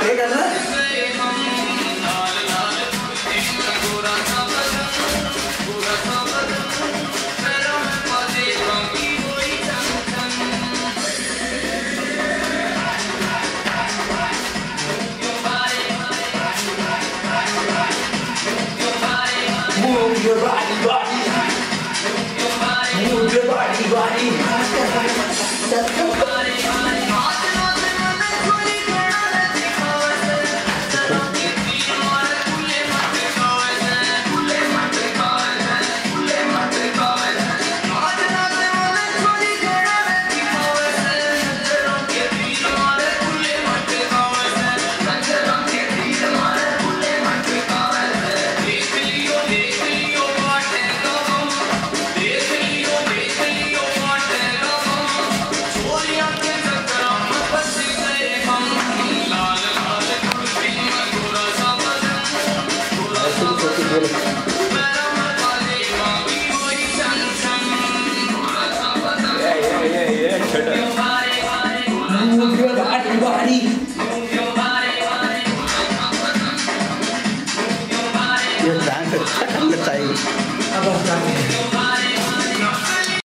आगे करना। Move your body, body. Move your body, body. That's your body. Move your body, body. ये dance अच्छा लगता है। अब